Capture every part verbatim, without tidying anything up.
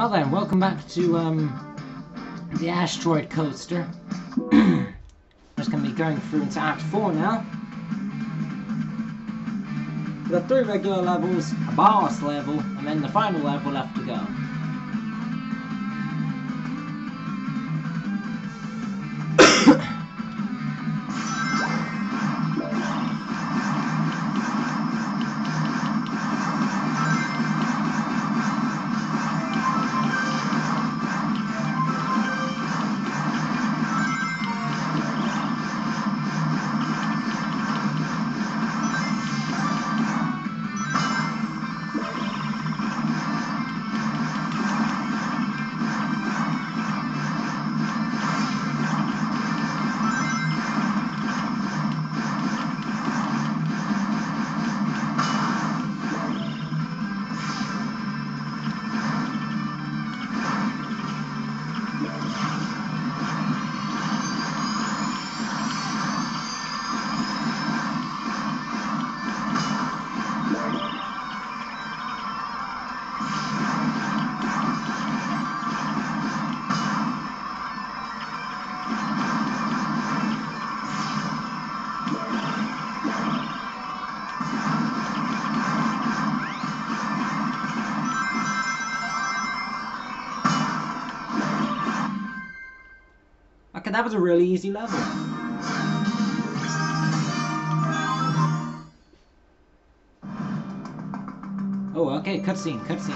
Well then, welcome back to um, the Asteroid Coaster. We're just going to be going through into Act four now. We've got three regular levels, a boss level, and then the final level left to go. Okay, that was a really easy level. Oh, okay, cutscene, cutscene.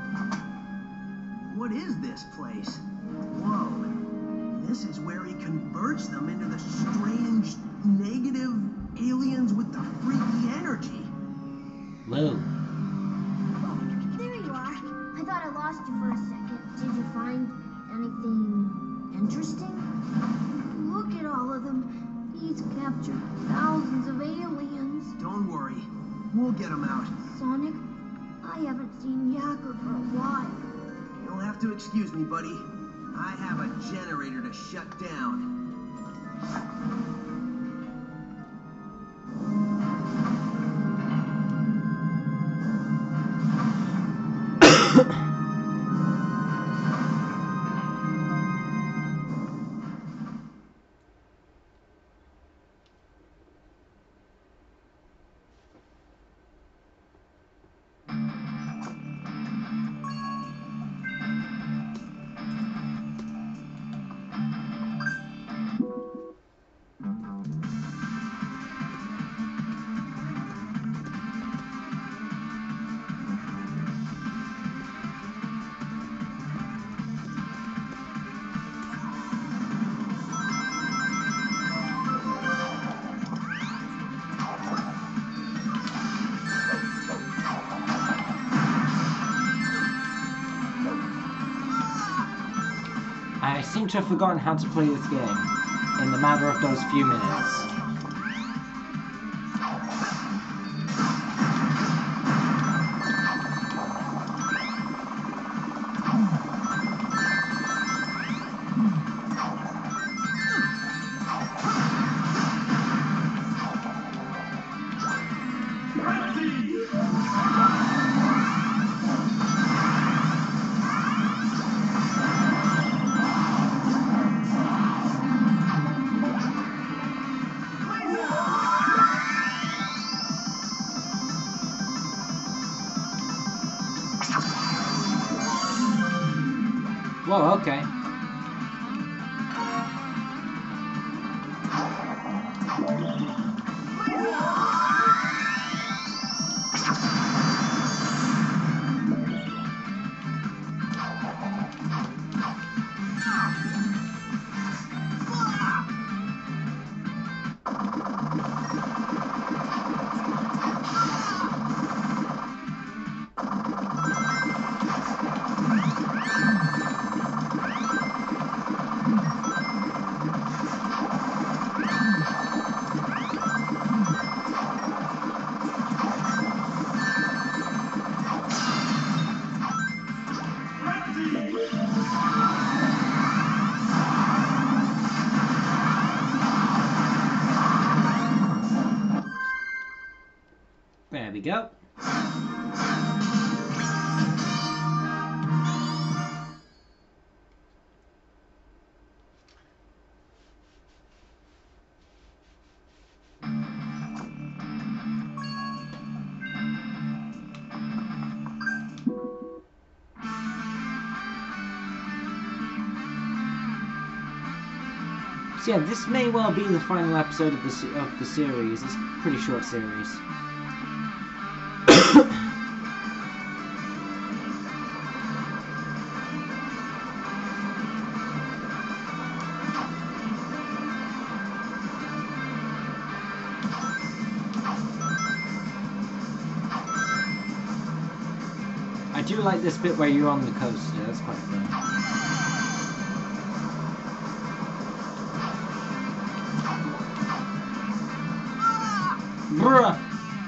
What is this place? Whoa. This is where he converts them into the strange, negative aliens with the freaky energy. Whoa. Oh, there you are. I thought I lost you for a second. Did you find anything interesting? Look at all of them. He's captured thousands of aliens. Don't worry. We'll get them out. Sonic, I haven't seen Yacker for a while. You'll have to excuse me, buddy. I have a generator to shut down. I seem to have forgotten how to play this game in the matter of those few minutes. Whoa, okay. There we go. So yeah, this may well be the final episode of the se of the series. It's a pretty short series. I do like this bit where you're on the coaster. That's quite fun. Bruh!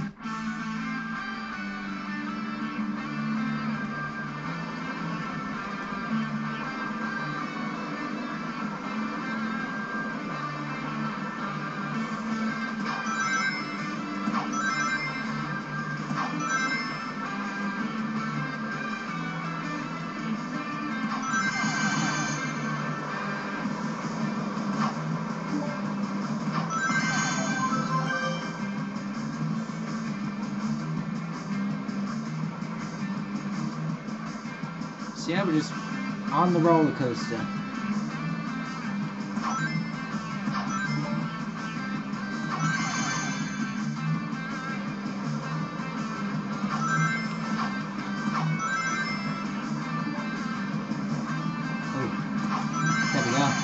So yeah, we're just on the roller coaster. Oh, there we go.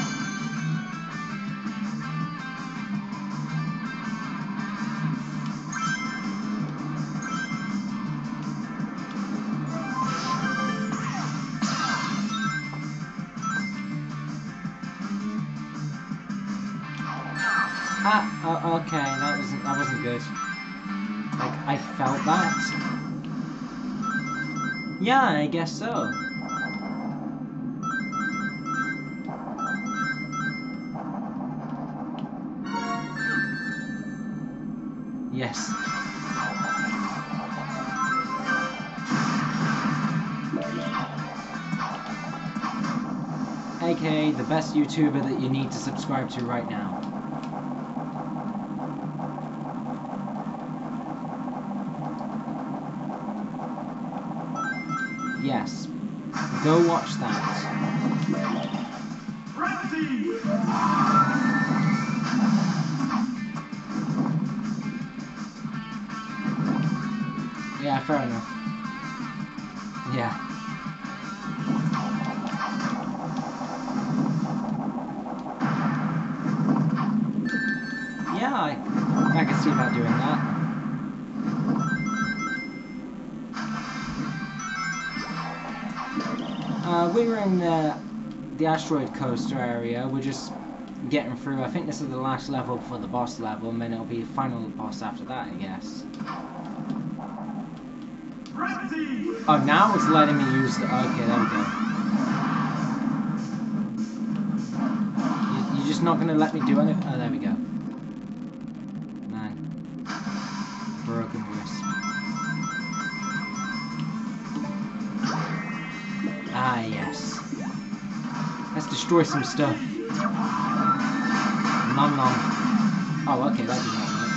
Ah, oh, okay, that wasn't that wasn't good. Like, I felt that. Yeah, I guess so. Yes. A K A the best YouTuber that you need to subscribe to right now. Yes. Go watch that. Yeah, fair enough. Yeah. Yeah, I, I can see about doing that. Uh, we were in the, the Asteroid Coaster area. We're just getting through. I think this is the last level for the boss level, and then it'll be a final boss after that, I guess. Oh, now it's letting me use the... Okay, there we go. You, you're just not going to let me do anything? Oh, there we go. Man. Broken wrist. Ah, yes. Let's destroy some stuff. Nom nom. Oh, okay, that did not work.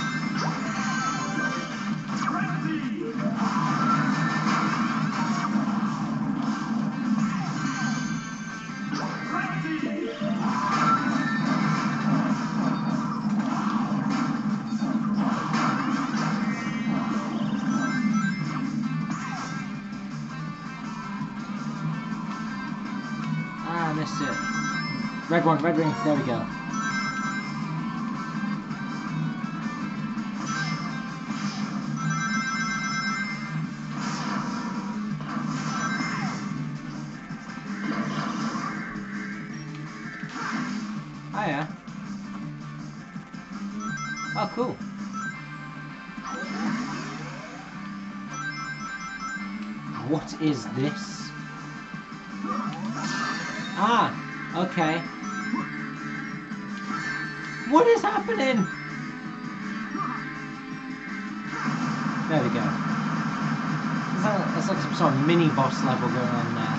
Ah, I missed it. Red one, red ring, there we go. Oh yeah. Oh cool. What is this? Ah, okay. What is happening? There we go. It's like, it's like some sort of mini boss level going on there.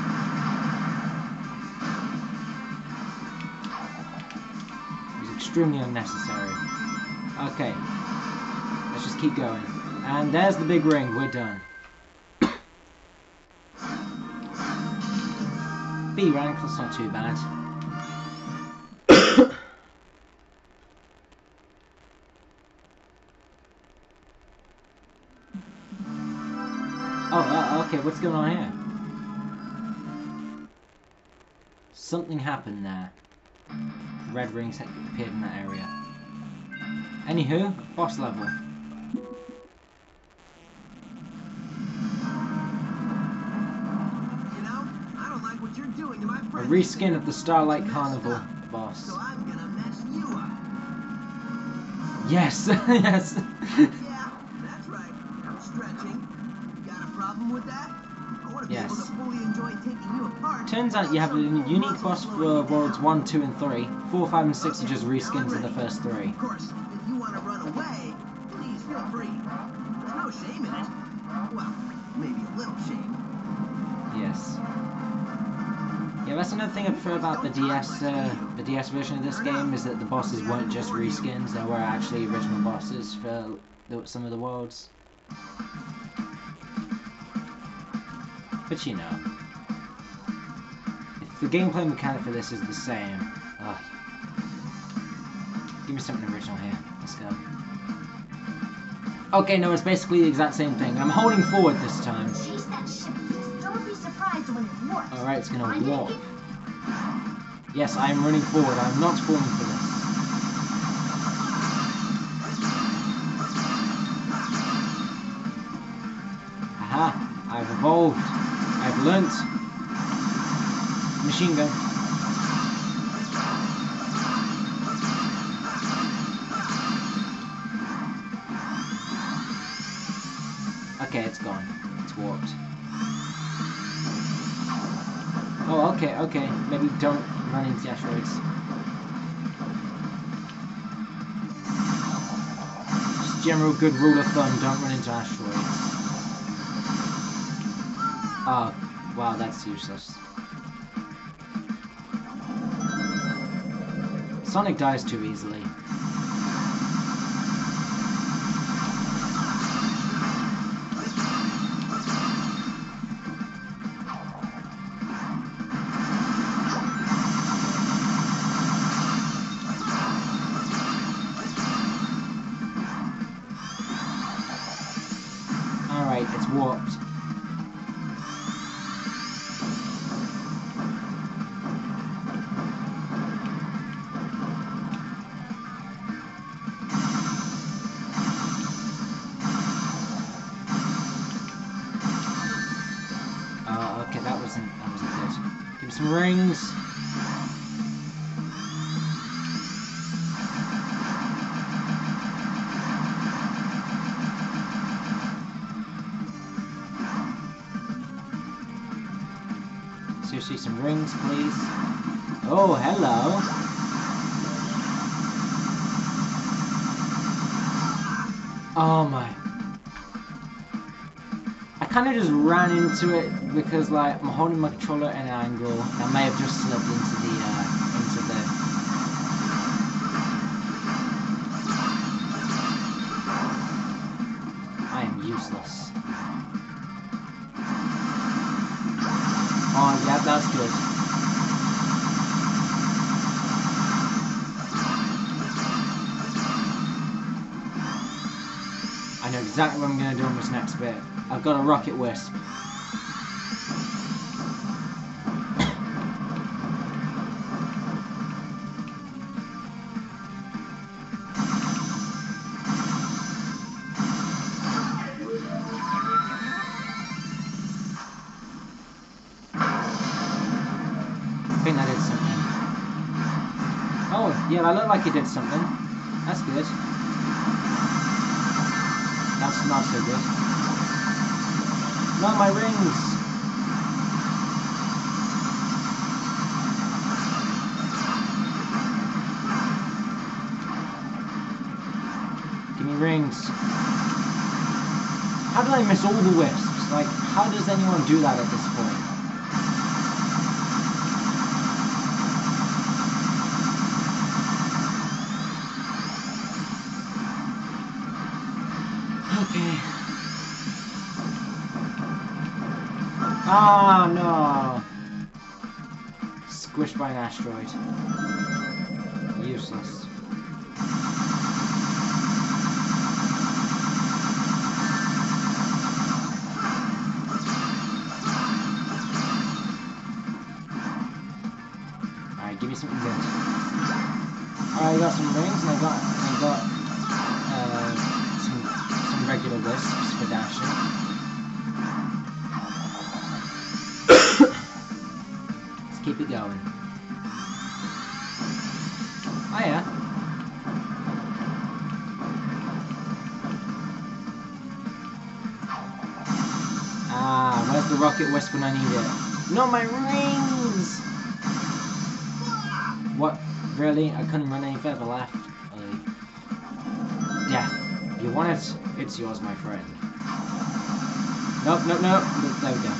It was extremely unnecessary. Okay. Let's just keep going. And there's the big ring. We're done. B rank, that's not too bad. Oh, uh, okay, what's going on here? Something happened there. Red rings had appeared in that area. Anywho, boss level. You know, I don't like what you're doing to my A friends. reskin of the Starlight Messed Carnival up. boss. So I'm gonna mess you up. Yes, yes. Yeah, that's right. I'm stretching. You got a problem with that? I want to be Yes. able to fully enjoy taking you apart. Turns out you have a unique boss for Worlds one, two, and three. four, five, and six are just reskins of the first three. Of course, if you want to run away, please feel free. There's no shame in it. Well, maybe a little shame. Yes. Yeah, that's another thing I prefer about the D S, uh, the D S version of this game, is that the bosses weren't just reskins, they were actually original bosses for the, some of the worlds. But you know, if the gameplay mechanic for this is the same, ugh. Give me something original here. Let's go. Okay, no, it's basically the exact same thing. I'm holding forward this time. Chase that ship. Just don't be surprised when it warps. Alright, it's gonna Find it warp. again? Yes, I am running forward. I am not falling for this. Aha! I've evolved. I've learnt. Machine gun. Okay, it's gone. It's warped. Oh, okay, okay. Maybe don't run into the asteroids. Just general good rule of thumb, don't run into asteroids. Oh, wow, that's useless. Sonic dies too easily. Alright, it's warped. Oh, okay, that wasn't that wasn't good. Give me some rings. Seriously, some rings, please. Oh, hello. Oh my. I kind of just ran into it because, like, I'm holding my controller at an angle, and I may have just slipped into the, uh, into the... I am useless. Oh, yeah, that's good. I know exactly what I'm going to do on this next bit. I've got a rocket wisp. I think that did something. Oh, yeah, that looked like it did something. That's good. That's not so good. Not my rings! Give me rings. How did I miss all the wisps? Like, how does anyone do that at this point? Okay. Ah, no! Squished by an asteroid. Useless. something good. Alright, I got some rings, and I got, I got uh, some, some regular wisps for dashing. Let's keep it going. Oh yeah. Ah, where's the rocket wisp when I need it? Not my rings! What? Really? I couldn't run any further left? Uh, death. You want it? It's yours, my friend. Nope, nope, nope. There we go.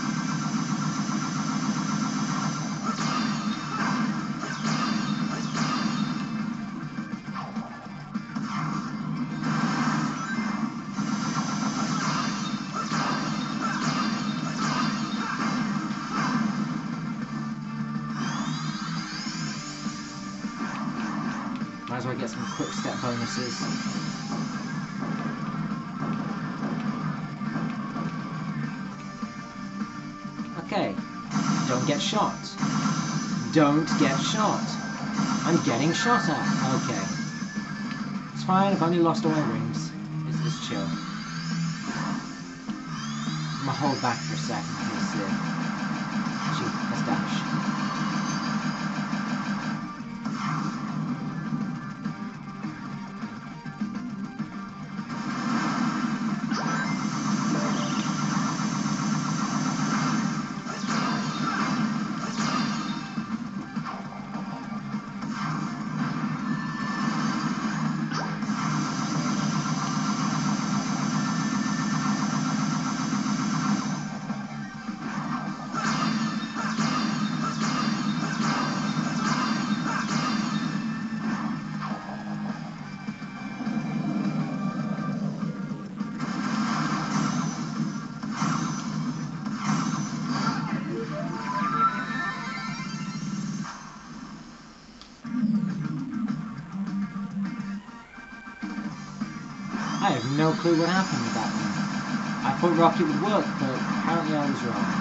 Might as well get some quick step bonuses. Okay. Don't get shot. Don't get shot. I'm getting shot at. Okay. It's fine, I've only lost all my rings. It's, it's chill. I'm gonna hold back for a second in case uh, Actually, let's dash. I have no clue what happened with that one. I thought rocket would work, but apparently I was wrong.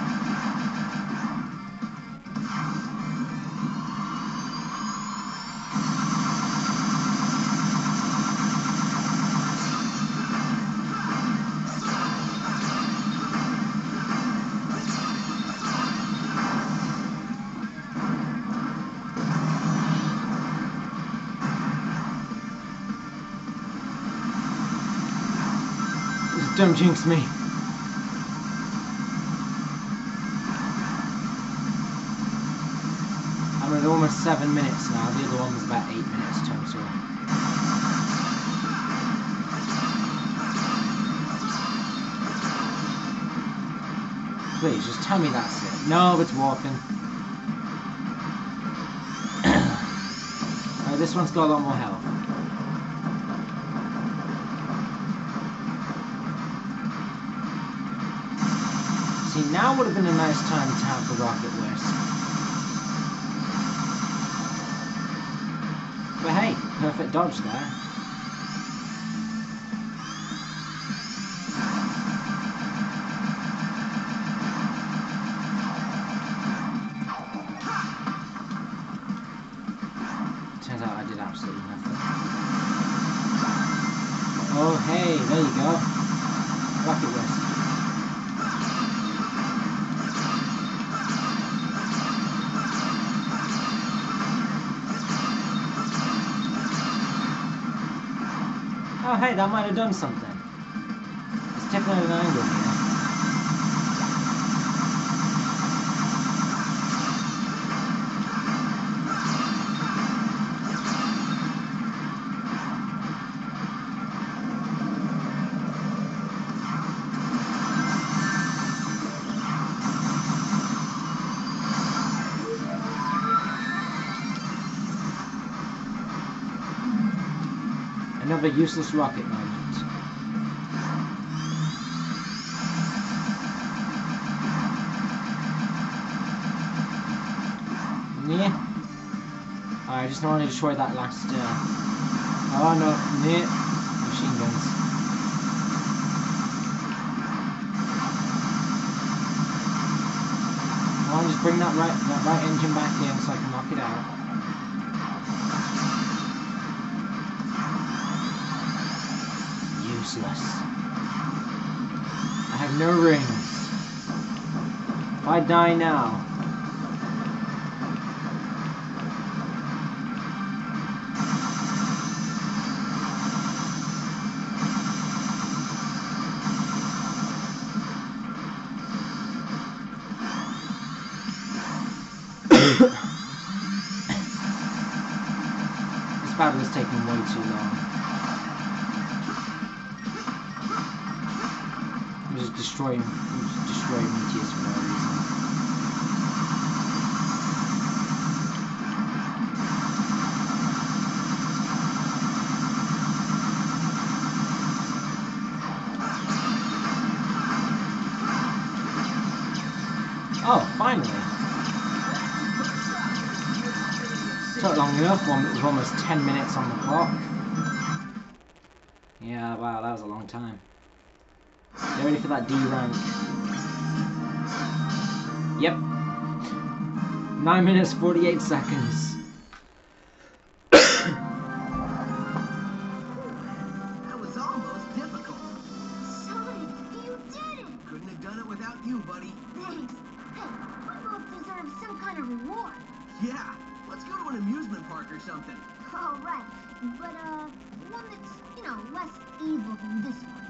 Don't jinx me. I'm at almost seven minutes now. The other one was about eight minutes total. Please, just tell me that's it. No, it's warping. Alright, this one's got a lot more health. See, now would have been a nice time to have the rocket wisp. But hey, perfect dodge there. Turns out I did absolutely nothing. Oh hey, there you go. Rocket wisp. Oh hey, that might have done something. It's tipping at an angle here. Another useless rocket moment. Yeah. I just want to destroy that last. Uh... Oh no, yeah. Machine guns. Come on, just bring that right, that right engine back in so I can knock it out. useless. I have no rings. If I die now... This battle is taking way too long. I'm just destroying, I'm just destroying meteors for no reason. Oh, finally! Took long enough, one it was almost ten minutes on the clock. Yeah, wow, that was a long time. Get ready for that D rank. Yep. nine minutes forty-eight seconds. That was almost difficult. Sonic, you did it! Couldn't have done it without you, buddy. Thanks. Hey, we both deserve some kind of reward. Yeah, let's go to an amusement park or something. All right, but uh, one that's, you know, less evil than this one.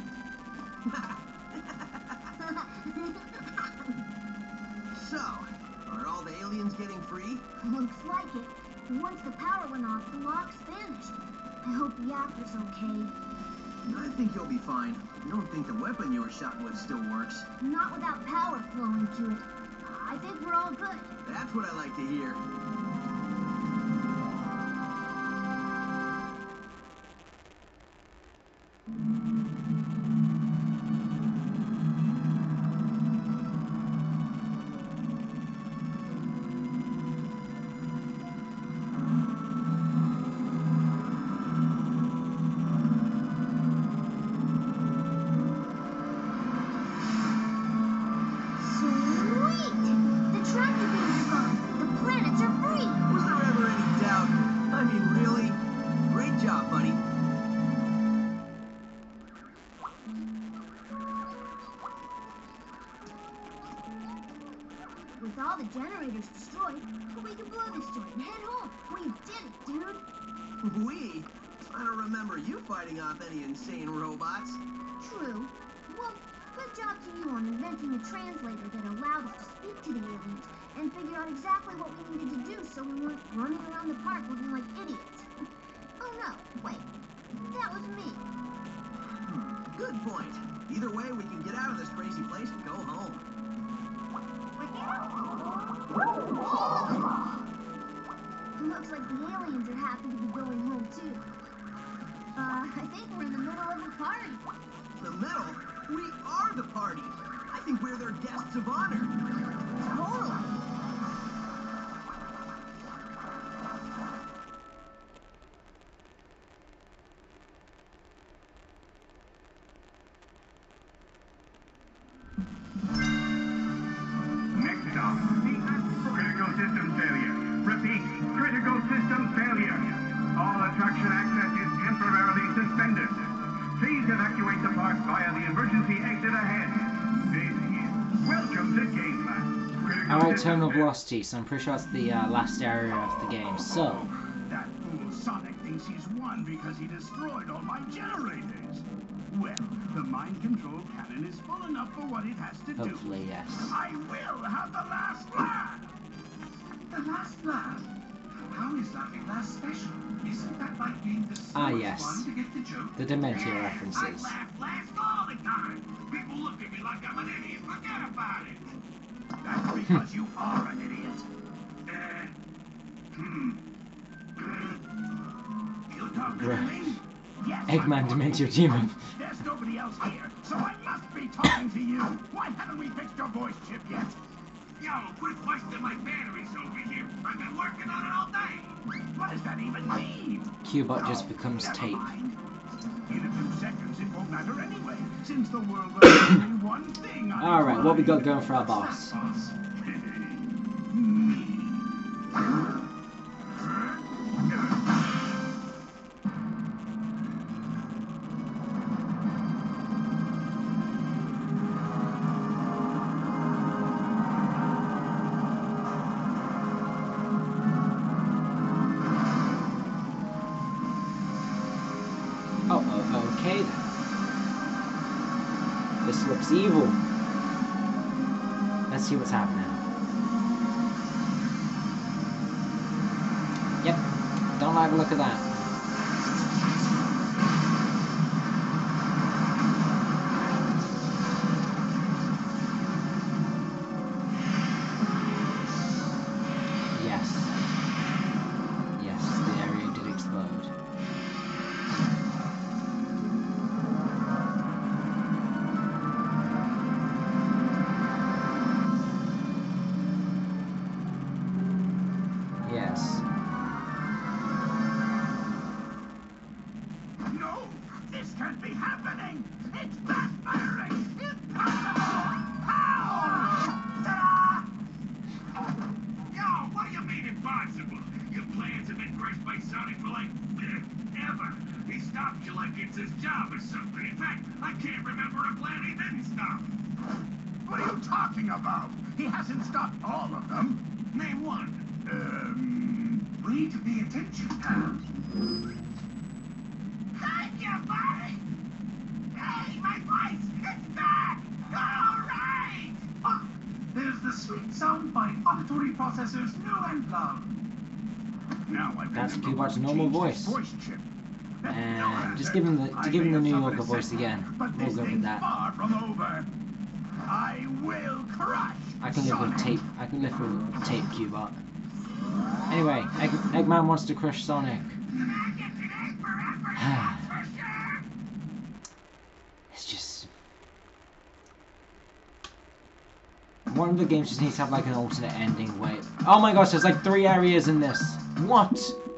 So, are all the aliens getting free? Looks like it. Once the power went off, the locks vanished. I hope Yapper's okay. I think you'll be fine. I don't think the weapon you were shot with still works. Not without power flowing to it. I think we're all good. That's what I like to hear. With all the generators destroyed, we can blow this joint and head home. We did it, dude. We? I don't remember you fighting off any insane robots. True. Well, good job to you on inventing a translator that allowed us to speak to the aliens and figure out exactly what we needed to do so we weren't running around the park looking like idiots. Oh no, wait. That was me. Hmm, good point. Either way, we can get out of this crazy place and go home. Looks like the aliens are happy to be going home too. Uh, I think we're in the middle of a party. The middle? We are the party. I think we're their guests of honor. Totally. Next stop, the critical system failure. Repeat, critical system failure. All attraction access is temporarily suspended. Please evacuate the park via the emergency exit ahead. This is Welcome to Gameland. Alright, terminal velocity, so I'm pretty sure that's the uh, last area of the game. So, That fool Sonic thinks he's won because he destroyed all my generators. Well, the mind control cannon is full enough for what it has to do. hopefully, yes. I will have the last laugh! The last laugh? How is laughing last special? Isn't that like being the so Ah, much yes. fun to get the joke? The Dementia Yes, references. I laugh last all the time. People look at me like I'm an idiot. Forget about it. That's because you are an idiot. Uh, hmm. You talking to me? Yes, I'm Eggman talking Dementia to you. Demon. There's nobody else here, so I must be talking to you. Why haven't we fixed your voice chip yet? Yo, quit wasting my batteries over here. I've been working on it all day. What does that even mean? Cubot No, just becomes never tape. mind. In a few seconds, it won't matter anyway, since the world runs only one thing on Alright, its what we got mind. going for our What's boss? that, boss? Me. Okay then. This looks evil. Let's see what's happening. Yep. Don't like the look of that. That's Cubot's normal voice. And just give him the to give him the New Yorker voice again. We'll go with that. I will crush. I can live with tape. I can live with tape, Cubot. Anyway, Egg, Eggman wants to crush Sonic. It's just one of the games just needs to have like an alternate ending. Wait. Oh my gosh, there's like three areas in this. What?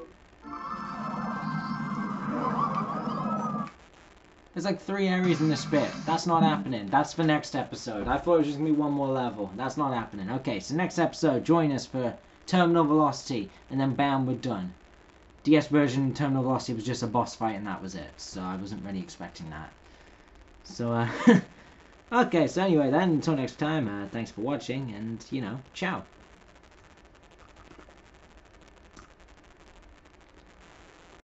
There's like three areas in this bit. That's not happening. That's for next episode. I thought it was just going to be one more level. That's not happening. Okay, so next episode, join us for Terminal Velocity. And then bam, we're done. D S version Terminal Velocity was just a boss fight and that was it. So I wasn't really expecting that. So, uh... okay, so anyway then, until next time, uh, thanks for watching. And, you know, ciao.